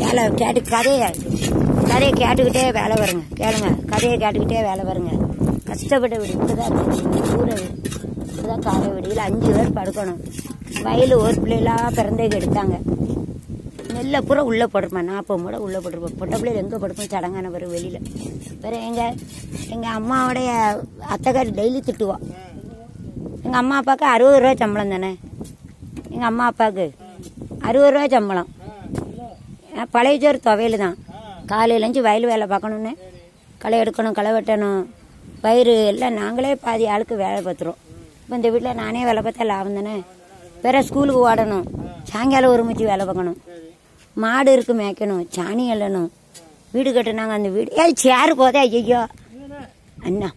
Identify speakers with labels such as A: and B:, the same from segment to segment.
A: வேலை கேட்டு கதையை கேட்டுக்கிட்டே வேலை வருங்க. கேளுங்க, கதையை கேட்டுக்கிட்டே வேலை வருங்க. கஷ்டப்பட்ட வீடு இப்படிதான் ஊர வீடு, இப்படிதான் காலை வீடியில் 5 பேர் படுக்கணும். வயலு ஒரு பிள்ளைலாம் பிறந்தேக்கு எடுத்தாங்க. நெல்லை பூரா உள்ளே போட்டிருப்பேன், 40 மூடை உள்ளே போட்டிருப்பேன். பொட்டை பிள்ளைகள் எங்கே படுப்போம் சடங்கான பிறகு வெளியில். வேறு எங்கள் அம்மாவோடைய அத்தைக்காரி டெய்லி திட்டுவோம். எங்கள் அம்மா அப்பாவுக்கு 60 ரூபா சம்பளம் தானே. எங்கள் அம்மா அப்பாவுக்கு 60 ரூபா சம்பளம். பழைய சோறு துவையல் தான். காலையிலேருந்து வயல் வேலை பார்க்கணுன்னு, களை எடுக்கணும், களை வெட்டணும், பயிர் எல்லாம் நாங்களே பாதி ஆளுக்கு வேலை பார்த்துருவோம். இப்போ இந்த வீட்டில் நானே வேலை பார்த்தா லாபம் தானே. வேறு ஸ்கூலுக்கு ஓடணும், சாயங்காலம் ஒரு முச்சி வேலை பார்க்கணும், மாடு இருக்கு மேய்க்கணும், சாணி எல்லணும், வீடு கட்டுனாங்க. அந்த வீடு சேரு போதே ஐயோ அண்ணா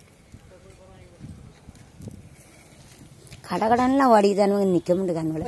A: கடன்லாம் ஓடிதானு நிற்க முடியாது கண்ணுல.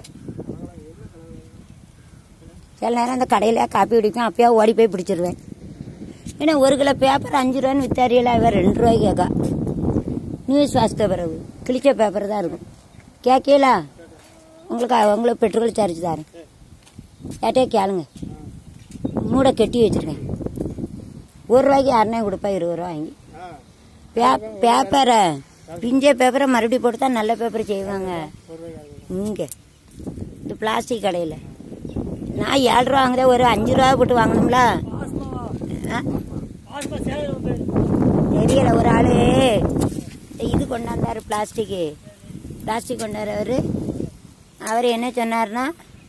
A: சில நேரம் அந்த கடையில் காப்பி குடிப்பேன், அப்பயா ஓடி போய் பிடிச்சிருவேன். ஏன்னா 1 கிலோ பேப்பர் 5 ரூபான்னு வித்தாரியல, இவன் 2 ரூபாய்க்கு கேட்கா. நியூஸ் வாசித்த பிறகு கிழிச்ச பேப்பர் தான் இருக்கும். கேட்கல உங்களுக்கு பெட்ரோல் சார்ஜ் தாரேன், கேட்டே கேளுங்க. மூடை கெட்டி வச்சிருக்கேன். 1 ரூபாய்க்கு யாருனே கொடுப்பா, 20 ரூபா வாங்கி. பேப்பரை பிஞ்ச பேப்பரை மறுபடியும் போட்டு தான் நல்ல பேப்பர் செய்வாங்க. இங்கே இந்த பிளாஸ்டிக் கடையில் நான் 7 ரூபா வாங்குறேன், ஒரு 5 ரூபா போட்டு வாங்கணும்ல. தெரியல, ஒரு ஆளு இது கொண்டாந்தாரு, பிளாஸ்டிக் கொண்டாடுறவர். அவர் என்ன சொன்னார்னா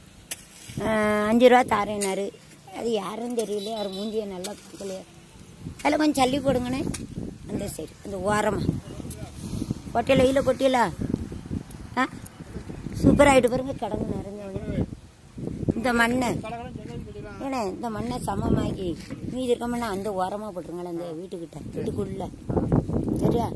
A: 5 ரூபா தாரேனாரு. அது யாருன்னு தெரியல, அவர் மூஞ்சியை நல்லா பார்க்கலையா. அதில் கொஞ்சம் சல்லி போடுங்கண்ணே, அந்த சைடு அந்த ஓரமாக கொட்டையில் வெயில கொட்டியலா. சூப்பர் ஆகிட்டு பாருங்க, கடந்து நிறைஞ்சவொடனே இந்த மண்ணை ஏன்னா இந்த மண்ணை சமமாக்கி மீதி இருக்கமுன்னா அந்த ஓரமாக போட்டுருங்களேன், அந்த வீட்டுக்குள்ள. சரியா?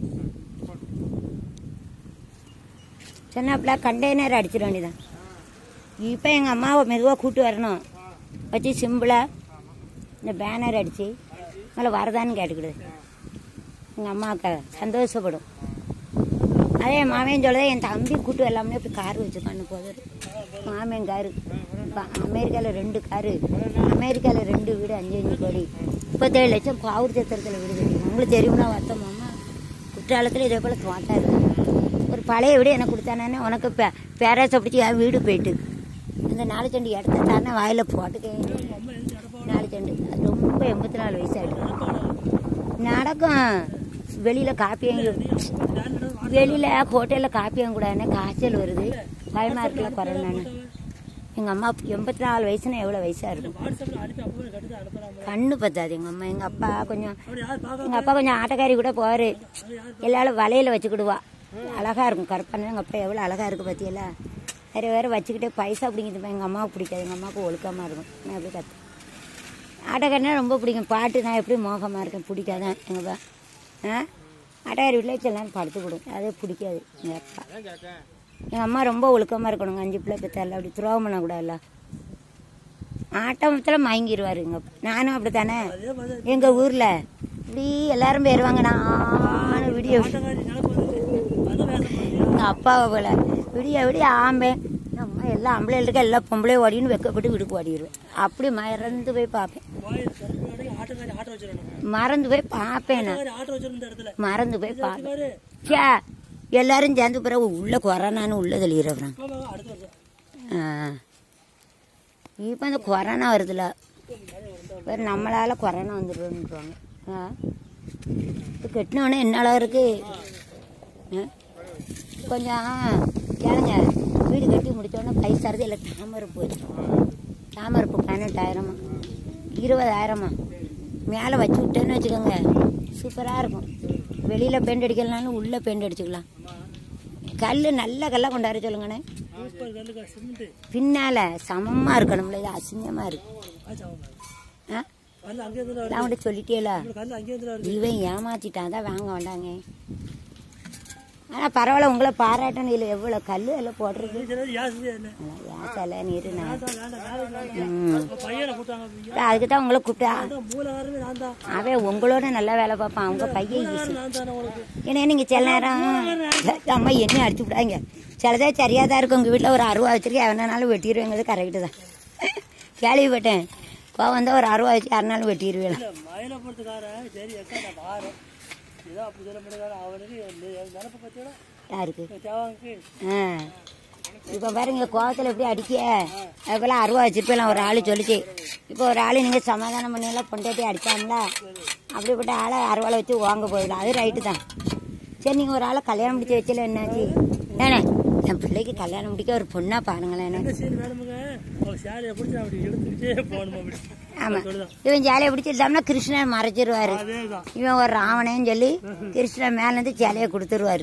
A: சொன்னாப்புல கண்டெய்னர் அடிச்சிட வேண்டியதான். இப்போ எங்கள் அம்மாவை மெதுவாக கூட்டு வரணும் வச்சு சிம்பிளாக இந்த பேனர் அடித்து மேலே வரதான்னு கேட்டுக்கிடுது. எங்கள் அம்மாவுக்கு சந்தோஷப்படும். அதே மாமன் சொல்லுதே, என் தம்பி கூட்டு வரலாம்னே இப்படி கார் வச்சுருக்கான்னு போதும். மாமன் காரு இப்போ அமெரிக்காவில் 2 காரு, அமெரிக்காவில் 2 வீடு, 5 கோடி, 37 லட்சம் பாவூர் சத்திரத்தில் வீடு கட்டிடும். உங்களுக்கு தெரியும்னா வத்தமாம்மா குற்றாலத்தில் இதே போல் தோட்டம் இருக்குது. ஒரு பழைய வீடு எனக்கு கொடுத்தானே, உனக்கு பேராசை பிடிச்சி என் வீடு போயிட்டு அந்த 4 செண்டு இடத்த தானே வாயில் போட்டுக்க. 4 செண்டு அது ரொம்ப 84 வயசு ஆகிடும். நடக்கும். வெளியில் காப்பி வெளியில் ஹோட்டலில் காப்பி வாங்கக்கூடாதுன்னு காய்ச்சல் வருது, பயமாக இருக்குல்ல கொரோனான்னு. எங்கள் அம்மா 84 வயசுன்னா எவ்வளோ வயசாக இருக்கும். கண்ணு பத்தாது எங்கள் அம்மா. எங்கள் அப்பா கொஞ்சம் ஆட்டக்காரி கூட போவார். எல்லாரும் வலையில் வச்சுக்கிடுவா, அழகாக இருக்கும் கருப்பான. எங்கள் அப்பா எவ்வளோ அழகாக இருக்குது பற்றியெல்லாம். வேறு வச்சுக்கிட்டே பைசா பிடிக்குது. எங்கள் அம்மாவுக்கு பிடிக்காது, எங்கள் அம்மாவுக்கு ஒழுக்கமாக இருக்கும். நான் எப்படி கற்று ஆட்டக்காரினா ரொம்ப பிடிக்கும். பாட்டு நான் எப்படி மோகமாக இருக்கேன், பிடிக்காதான் எங்கள் அப்பா. ஆட்டக்காரி வீட்டில் சில படுத்துக்கிடும், அதே பிடிக்காது எங்கள் அப்பா. எங்கள் அம்மா ரொம்ப ஒழுக்கமாக இருக்கணுங்க. 5 பிள்ளை பெற்றால அப்படி துரோகம் பண்ணக்கூடாதுல்ல. ஆட்டமத்தில் மயங்கிடுவார் எங்கள் அப்பா. நானும் அப்படி தானே. எங்கள் ஊரில் இப்படி எல்லாரும் போயிடுவாங்க. நானும் விடிய எங்கள் அப்பாவை போல் விடிய ஆம்பேன். அம்மா எல்லாம் ஆம்பளை இருக்க, எல்லா பொம்பளையும் ஓடின்னு வெக்கப்பட்டு வீட்டுக்கு ஓடிடுவேன். அப்படி மறந்து போய் பார்ப்பேன். மறந்து போய் பார்ப்பேன். எல்லாரும் சேர்ந்து பிறகு உள்ள கொரோனான்னு உள்ள தெளிகிறவன். இப்போ இந்த கொரோனா வருதுல, வேறு நம்மளால கொரோனா வந்துடுவாங்க. இப்போ கெட்டினோடனே என்னால இருக்கு கொஞ்சம் கேளுங்க. வீடு கட்டி முடித்தோடனே பைசாருது இல்லை தாமரைப்பூ. தாமரைப்பூ 18,000 20,000 மேலே வச்சு விட்டேன்னு வச்சுக்கோங்க, சூப்பராக இருக்கும். வெளியில் பெயிண்ட் அடிக்கலனாலும் உள்ளே பெயிண்ட் அடிச்சுக்கலாம். கல் நல்ல கல்லாக கொண்டாட சொல்லுங்கண்ணே. பின்னால் சமமாக இருக்கணும்ல, இது அசிங்கமாக இருக்கு. நான் கூட சொல்லிட்டேல, இவன் ஏமாத்திட்டான் தான் வாங்க வேண்டாங்க. ஆனால் பரவாயில்ல, உங்களை பாராட்டணும். இல்லை எவ்வளோ கல் எல்லாம் போடுறது ஏசல நீரு. அதுக்கு தான் உங்களை கூப்பிட்டா. அவன் உங்களோட நல்லா வேலை பார்ப்பான். அவங்க பையன் ஈஸி. ஏன்னா நீங்கள் சில நேரம் அம்மா என்ன அடிச்சு விடாங்க. சிலதே சரியாக தான் இருக்கும். உங்கள் வீட்டில் ஒரு 60 வச்சிருக்கேன், எவனாலும் வெட்டிடுவேங்கிறது கரெக்டு தான். கேள்விப்பட்டேன். வந்து ஒரு 60 வச்சு 6 நாள் வெட்டிடுவேன். யாருக்கு? இப்போ பாருங்க கோவத்தில் எப்படி அடிக்க அதுபோல் 60 வச்சுருப்பேன் ஒரு ஆள் சொல்லிச்சு. இப்போ ஒரு ஆள் நீங்கள் சமாதானம் பண்ணியெல்லாம் பொண்டாட்டி அடித்தாங்களா அப்படிப்பட்ட ஆளை 60 வச்சு வாங்க போயிடலாம். அது ரைட்டு தான். சரி நீங்கள் ஒரு ஆளை கல்யாணம் முடிச்சு வச்சல என்னாச்சு? ஏண்ணே என் பிள்ளைக்கு கல்யாணம் முடிக்க ஒரு பொண்ணா பாருங்களேன். ஆமாம் இவன் சேலையை பிடிச்சிட்டாம்னா கிருஷ்ணன் மறைச்சிருவாரு. இவன் ஒரு ராவணேன்னு சொல்லி கிருஷ்ணன் மேலேருந்து சேலையை கொடுத்துருவாரு.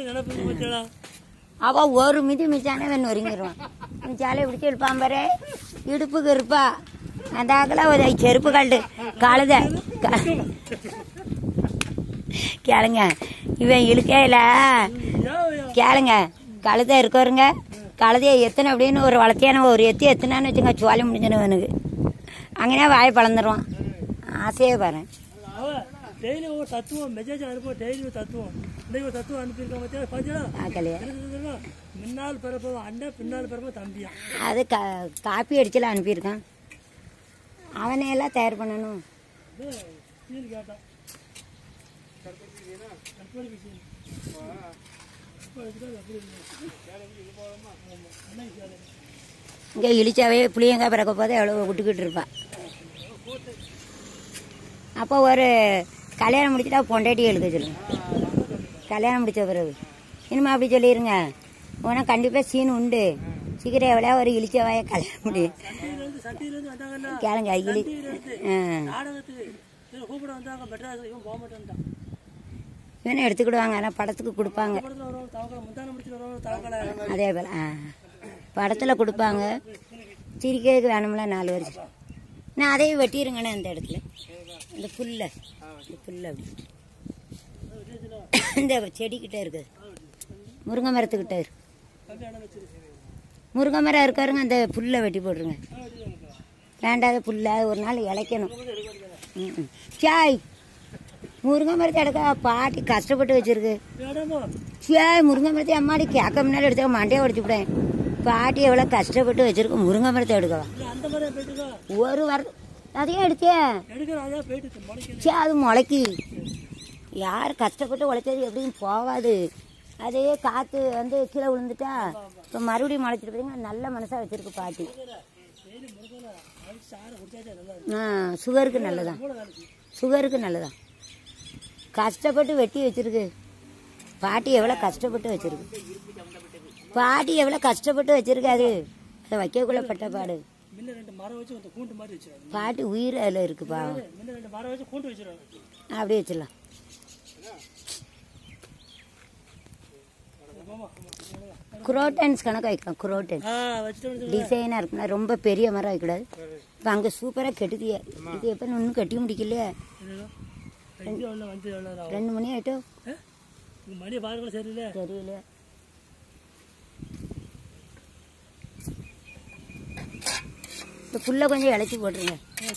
A: அவ ஒரு மிதி மிச்சானே இவன் ஒருங்கிடுவான். இவன் சேலையை பிடிச்சி இருப்பான் பாரு இடுப்புக்கு இருப்பா அந்த ஆக்கில் ஒரு செருப்பு கழட்டு கழுத கேளுங்க இவன் இழுக்கையில கேளுங்க கழுத இருக்கவருங்க கழுதையை எத்தனை அப்படின்னு ஒரு வளர்த்தியான ஒரு எத்தினான்னு வச்சுங்க சோழி முடிஞ்சிடும் இவனுக்கு. அங்கேயே வாயை பழந்துருவான். ஆசையே பாரு அது காப்பி அடிச்சல அனுப்பியிருக்கான். அவனையெல்லாம் தயார் பண்ணணும். இங்கே இழிச்சாவே புளியங்காய் பிறக்க போதே எவ்வளோ விட்டுக்கிட்டு இருப்பான். அப்போ ஒரு கல்யாணம் முடிச்சுட்டா பொண்டாட்டி எழுத சொல்லுங்க. கல்யாணம் முடித்த பிறகு இனிமே அப்படி சொல்லிடுங்க. உனக்கு கண்டிப்பாக சீன் உண்டு. சீக்கிரம் எவ்வளோ ஒரு இழிச்சவாய கல்யாணம் முடியும். கேளுங்க இவனை எடுத்துக்கிடுவாங்க. ஆனால் படத்துக்கு கொடுப்பாங்க. அதே போல் படத்தில் கொடுப்பாங்க. சிரிக்கிறதுக்கு வேணும்ல 4 வருஷம். நான் அதையும் வெட்டிடுங்கண்ணே அந்த இடத்துல இந்த புல்லை அப்படி இந்த செடிக்கிட்ட இருக்குது முருங்கை மரத்துக்கிட்ட இருக்கு. முருங்கை மரம் இருக்காருங்க அந்த புல்லை வெட்டி போட்டுருங்க. வேண்டாத புல்லை ஒரு நாள் இழைக்கணும். சாய் முருங்கை மரத்தை எடுக்க பாட்டி கஷ்டப்பட்டு வச்சிருக்கு. சாய் முருங்கை மரத்தை அம்மாடி கேட்க முன்னாடி எடுத்த மண்டையை உடைச்சு விட்டேன். பாட்டி எவ்வளோ கஷ்டப்பட்டு வச்சிருக்கு. முருங்கை மரத்தை எடுக்கவா ஒரு வாரம் அதையும் எடுத்தே சே அது முளைக்கி யார் கஷ்டப்பட்டு உழைச்சது எப்படியும் போகாது. அதே காற்று வந்து கீழே விழுந்துட்டா இப்போ மறுபடியும் முளைச்சிட்டு பார்த்தீங்கன்னா நல்ல மனசாக வச்சிருக்கு பாட்டி. சுகருக்கு நல்லதான். சுகருக்கு நல்லதான். கஷ்டப்பட்டு வெட்டி வச்சிருக்கு பாட்டி. எவ்வளோ கஷ்டப்பட்டு வச்சிருக்கு பாட்டி. எவ்வளோ கஷ்டப்பட்டு வச்சிருக்காரு. அதை வைக்கக்குள்ள பட்ட பாடு. பாட்டி உயிர் அதில் இருக்குப்பா. அப்படியே வச்சிடலாம். குரோட்டன்ஸ் கணக்கு வைக்கலாம். குரோட்டன் டிசைனாக இருக்குன்னா ரொம்ப பெரிய மரம் வைக்கூடாது. இப்போ அங்கே சூப்பராக கெட்டுதிய. இது எப்போ இன்னும் கட்டி முடிக்கலையே. 2 மணி ஆகிட்டோம். தெரியல. இந்த புல்லை கொஞ்சம் இழைச்சி போட்டுருங்க.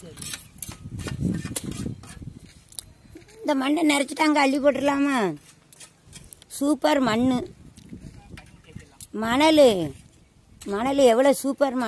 A: இந்த மண்ணை நிறச்சிட்டாங்க அள்ளி போட்டுடலாமா? சூப்பர் மண். மணல் எவ்வளோ சூப்பர்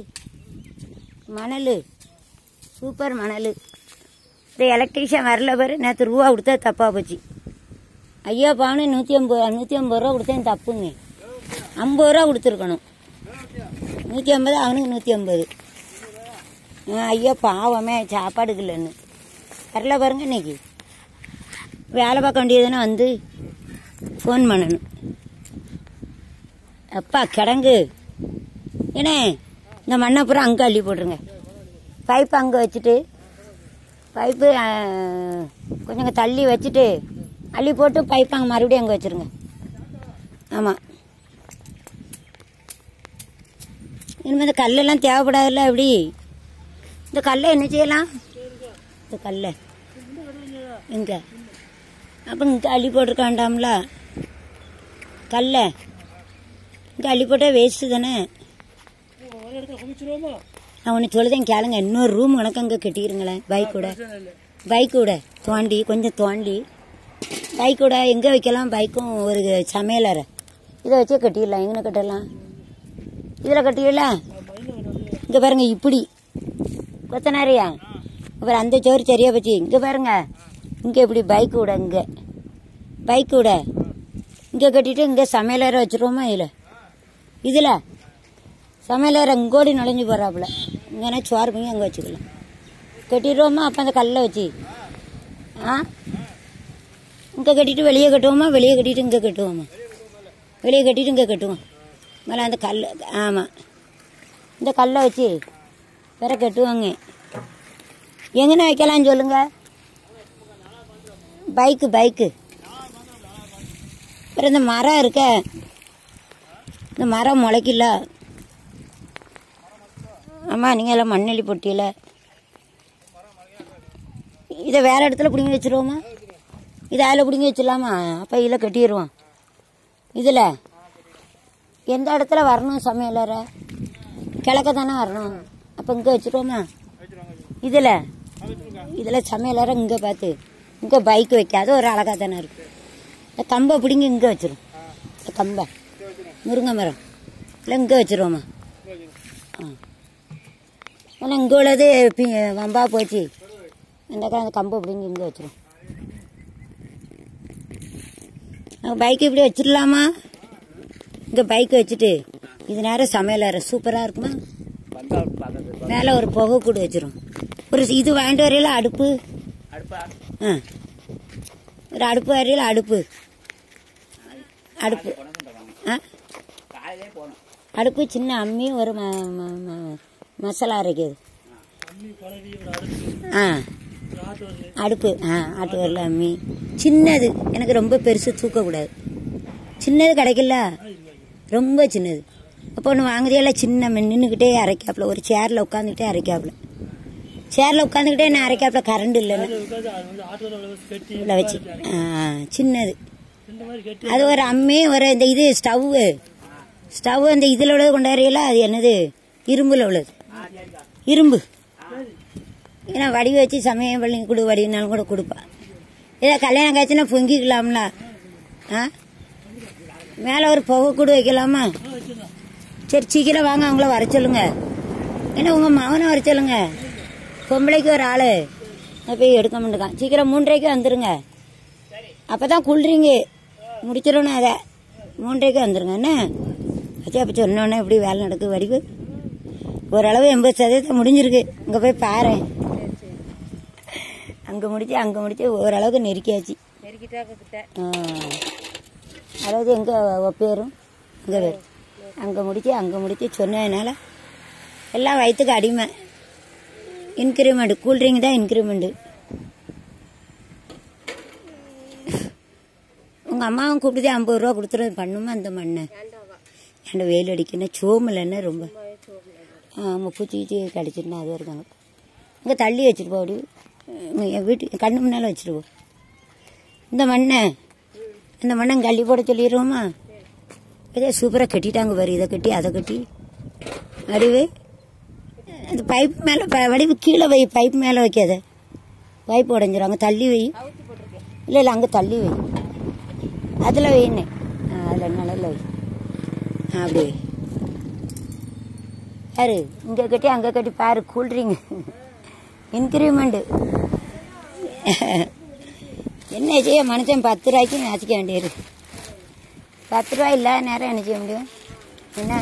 A: மணல் சூப்பர் மணல். இந்த எலக்ட்ரிஷியன் வரல பாரு. நேற்று ரூபா கொடுத்தா தப்பாக போச்சு. ஐயா பாவனு 150 ரூபா கொடுத்தேன் தப்புங்க. 50 ரூபா கொடுத்துருக்கணும். 150 அவனுக்கு 150. ஐயா பாவமே சாப்பாடுக்கு இல்லைன்னு வரல பாருங்க. இன்னைக்கு வேலை பார்க்க வேண்டியதுன்னா வந்து ஃபோன் பண்ணணும். அப்பா கிடங்கு ஏன்னே இந்த மண்ணை பூரா அங்கே அள்ளி போட்டுருங்க. பைப்பு அங்கே வச்சுட்டு பைப்பு கொஞ்சம் தள்ளி வச்சுட்டு அள்ளி போட்டு பைப்பு அங்கே மறுபடியும் அங்கே வச்சுருங்க. ஆமாம் இனிமேல் இந்த கல்லெல்லாம் தேவைப்படாதுல்ல. எப்படி இந்த கல்லை என்ன செய்யலாம்? இந்த கல்லை இங்கே அப்போ இங்கே அள்ளி போட்டிருக்க வேண்டாம்ல. கல்லை இங்கே அள்ளி போட்டால் வேஸ்ட்டு தானே. நான் ஒன்று சொல்லுதேன் கேளுங்க. இன்னொரு ரூம் கணக்கு அங்கே கட்டிடுங்களேன். பைக்கோட தோண்டி கொஞ்சம் தோண்டி பைக்கோட எங்கே வைக்கலாம்? பைக்கும் ஒரு சமையலறை இதை வச்சே கட்டிடலாம். எங்கே கட்டலாம்? இதில் கட்டிடலாம். இங்கே பாருங்க இப்படி கொத்தனாரியா அப்புறம் அந்த சோறு சரியா போச்சு. இங்கே பாருங்க, இங்கே இப்படி பைக் விட, இங்கே பைக் விட இங்கே கட்டிட்டு இங்கே சமையலறை வச்சுருவோமா? இதில் சமையலறை இங்கோடி நுழைஞ்சு போகிறாப்புல. இங்கேனா சோறு பண்ணி அங்கே வச்சுக்கலாம், கட்டிடுவோமா? அப்போ அந்த கல்லை வச்சு இங்கே கட்டிட்டு வெளியே கட்டுவோமா? வெளியே கட்டிட்டு இங்கே கட்டுவோமா? வெளியே கட்டிட்டு இங்கே கட்டுவோம். மேலே அந்த கல், ஆமாம், இந்த கல்லை வச்சு வேற கட்டுவாங்க. எங்கன்னு வைக்கலான்னு சொல்லுங்க. பைக்கு அப்புறம் இந்த மரம் இருக்க, இந்த மரம் முளைக்கல. ஆமாம், நீங்கள் எல்லாம் மண்ணெளி பொட்டியில் இதை வேறு இடத்துல பிடிங்கி வச்சுருவோமா? இதை அதில் பிடிங்கி வச்சிடலாமா? அப்போ இதில் கட்டிடுவோம். இதில் எந்த இடத்துல வரணும்? சமையலறை கிழக்க தானே வரணும். அப்போ இங்கே வச்சுருவோமா? இதில் சமையலறை இங்கே பார்த்து இங்கே பைக் வைக்காத ஒரு அழகாக தானே இருக்குது. இந்த கம்பை பிடிங்கி இங்கே வச்சிரும். இந்த கம்பை முருங்கை மரம் இல்லை இங்கே வச்சுருவோமா? ஆனால் இங்கே உள்ளது வம்பா போச்சு. அந்த கம்பை பிடிங்கி இங்கே வச்சிரும். பைக்கு இப்படி வச்சிடலாமா? இங்கே பைக்கு வச்சுட்டு இது நேரம் சமையலறை சூப்பராக இருக்குமா? மேலே ஒரு புகை கூட வச்சிரும். ஒரு இது வாங்கிட்டு வரையில அடுப்பு, ஒரு அடுப்பு வரையில அடுப்பு அடுப்பு சின்ன அம்மி, ஒரு மசாலா அரைக்கிறது அடுப்பு, ஆட்டு வரல அம்மி சின்னது. எனக்கு ரொம்ப பெருசு தூக்கக்கூடாது. சின்னது கிடைக்கல, ரொம்ப சின்னது. அப்போ ஒன்று வாங்குறீங்களா? சின்ன நின்றுக்கிட்டே அரைக்காப்புல, ஒரு சேரில் உட்காந்துக்கிட்டே அரைக்காப்புல. சேரில் உட்காந்துக்கிட்டே நான் அரைக்காப்புல, கரண்ட் இல்லைன்னு இல்லை வச்சு சின்னது. அது ஒரு அம்மி, ஒரு இந்த இது ஸ்டவ்வு அந்த இதில் உள்ளது கொண்டாடுறீங்களா? அது என்னது? இரும்பில் உள்ளது, இரும்பு. ஏன்னா வடிவு வச்சு சமயம் பள்ளி கொடு, வடிவினாலும் கூட கொடுப்பா. இதை கல்யாணம் காய்ச்சினா பொங்கிக்கலாம்ல. மேலே ஒரு புகை கூடு வைக்கலாமா? சரி, சீக்கிரம் வாங்க, அவங்கள வர சொல்லுங்க. ஏன்னா உங்கள் மகனை வர சொல்லுங்க. பொம்பளைக்கு ஒரு ஆள் போய் எடுக்க மாட்டேக்கான். சீக்கிரம் 3:30க்கு வந்துடுங்க. அப்போ தான் குளிரிங்க முடிச்சிடணும். அதை 3:30க்கு வந்துடுங்க. என்ன வச்சு அப்போ சொன்னோன்னே எப்படி வேலை நடக்குது? வடிவு ஓரளவு 80% முடிஞ்சிருக்கு. இங்கே போய் பாரு, அங்கே முடிச்சு ஓரளவுக்கு நெருக்கியாச்சு. அதாவது எங்கே ஒப்பேரும் இங்கே வேறு அங்கே முடிச்சு சொன்னதுனால எல்லாம் வயிற்றுக்கு அடிமை. இன்க்ரிமெண்ட் கூல்ட்ரிங்க் தான் இன்க்ரிமெண்ட்டு. உங்கள் அம்மாவும் கூப்பிட்டு 50 ரூபா கொடுத்துறது பண்ணுமா? அந்த மண்ணை ஏன்டா வெயில் அடிக்கணும், சோமில்லைன்னா ரொம்ப பூச்சி கடிச்சிட்டுனா அது இருக்காங்க. இங்கே தள்ளி வச்சுட்டு போ, அப்படி என் வீட்டுக்கு கண்ணு முன்னால் வச்சுட்டு போ. இந்த மண்ணை கள்ளி போட சொல்லிடுவோமா? இதே சூப்பராக கட்டிட்டாங்க பாரு. இதை கட்டி அதை கட்டி வடிவு அந்த பைப் மேலே வடிவு கீழே வை, பைப் மேலே வைக்காத, பைப் உடஞ்சிரும். அங்கே தள்ளி வை. இல்லை அங்கே தள்ளி வை, அதில் வைன்னு, அதில் நிழல்ல வை. அப்படி வை. பாரு, இங்கே கட்டி அங்கே கட்டி பாரு. Cool drink increment. என்ன செய்ய மனுஷன் 10 ரூபாய்க்கு நாச்சிக்க வேண்டியது. 10 ரூபா இல்லாத நேரம் என்ன செய்ய முடியும்? என்ன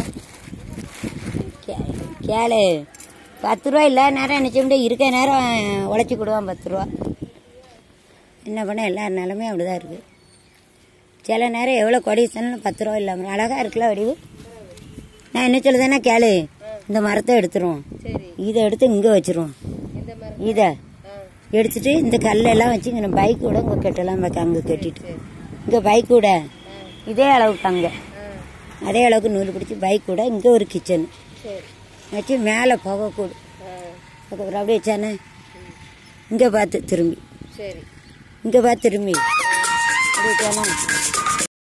A: கேளு, 10 ரூபா இல்லாத நேரம் என்ன செய்ய முடியும்? இருக்க நேரம் உழைச்சி கொடுவான் 10 ரூபா. என்ன பண்ண, எல்லா நிலமே அப்படிதான் இருக்குது. சில நேரம் எவ்வளோ கொடி சொன்னாலும் 10 ரூபா இல்லாமல் அழகாக இருக்குல்ல வடிவு. நான் என்ன சொல்லுதேன்னா கேளு, இந்த மரத்தை எடுத்துருவோம், இதை எடுத்து இங்கே வச்சிருவோம். இதை எடுத்துட்டு இந்த கல்லெல்லாம் வச்சு இங்கே பைக் கூட இங்கே கட்டலாம். அங்கே கட்டிட்டு இங்கே பைக் கூட இதே அளவுக்கு அங்கே அதே அளவுக்கு நூல் பிடிச்சி பைக் கூட இங்கே ஒரு கிச்சனு வச்சு மேலே புகை கூடு அதுக்கப்புறம் அப்படியே வச்சானே இங்கே பார்த்து திரும்பி அப்படி வச்சானா